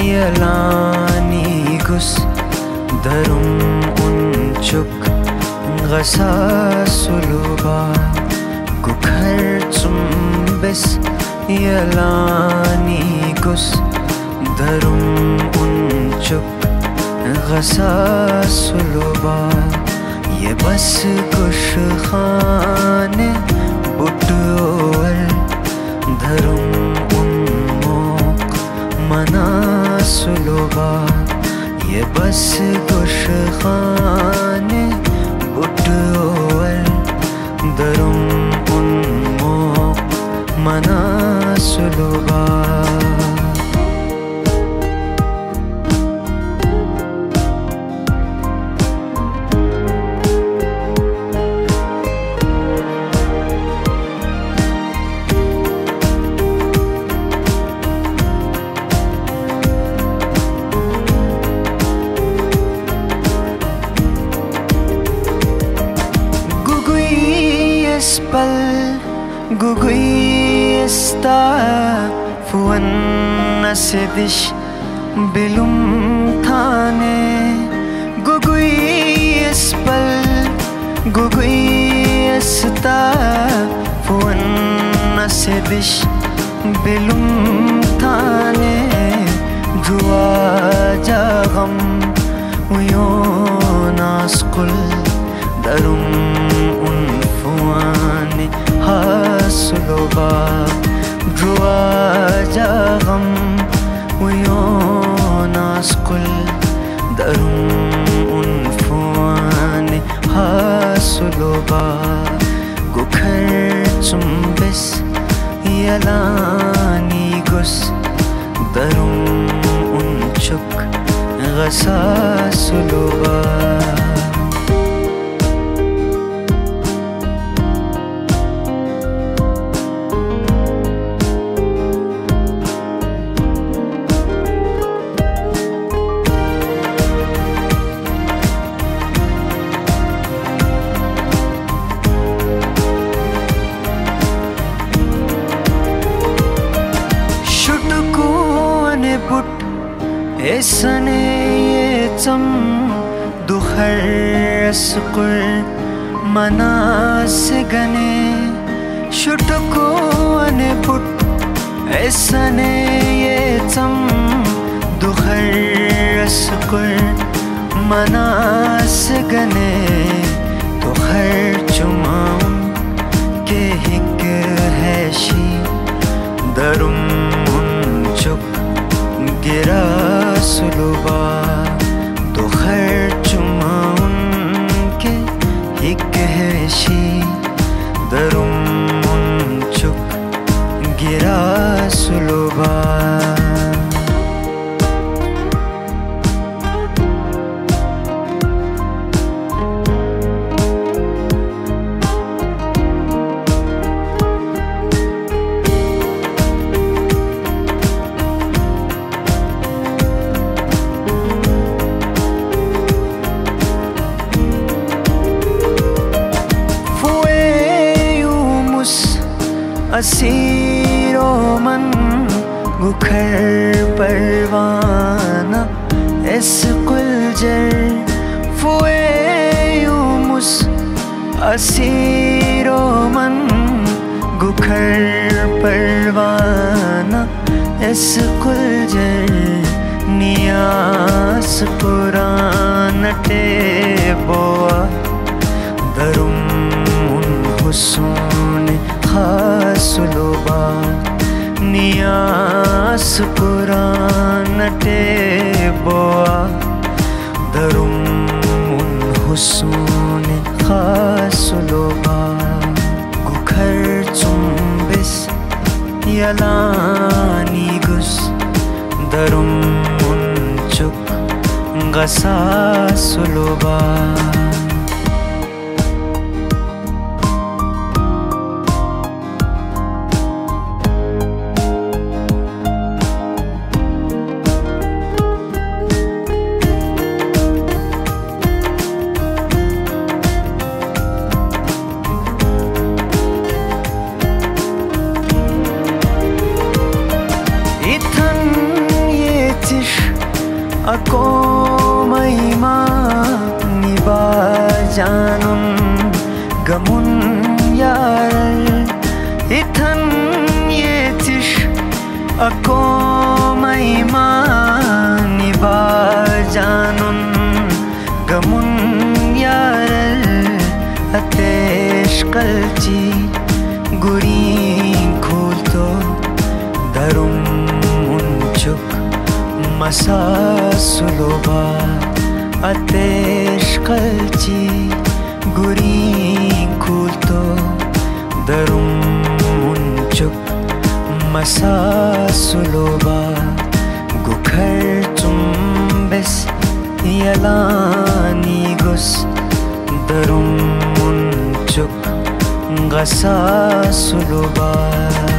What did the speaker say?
يلاني قس درم unchuk غساس لبا Gukhar cumbes yalani gus darum unchuk غساس لبا ये बस कुश खाने बुटोल धरुम उन्मोक मनास लबा ये बस कुश खाने बुटोल धरुम उन्मोक मनास लबा Pal gugui esta fuan nasedish bilum thane gugui espal gugui esta fuan nasedish bilum thane jua jagam uyo naskul darum unfuani hasloba jua jagam uyo naskul darum unfuani hasloba gukhar cumbes yalani gus darum unchuk غساسلوبا Esane yetam dukhar asqur manas gane shutko ane put esane yetam dukhar asqur manas gane dukhar chumaun ke hik hai shi darum unchuk gira Sulba तो खैर चुमा उनके हिक है she दरुम उनचुक गिरा सुलबा असीरो मन गुखर परवाना इस कुलजर फुए यूमुस असीरो मन गुखर परवाना इस कुलजर नियास पुरान टे बोआ दरुम उन हुस्न खासुलबा नियास पुरान टे बोआ दरुम उन हुस्न खासुलबा गुखर चुम्बिस यलानी गुस दरुम उनचुक गसासुलबा ako mayma niba janun gamun yaral ithan yetish ako mayma niba janun gamun yaral atesh qalchi gurin khulto darum unchuk masa suloba atesh qalchi gurin khulto darum unchuk masa suloba gukhar tumbes yalani gus darum unchuk gasa suloba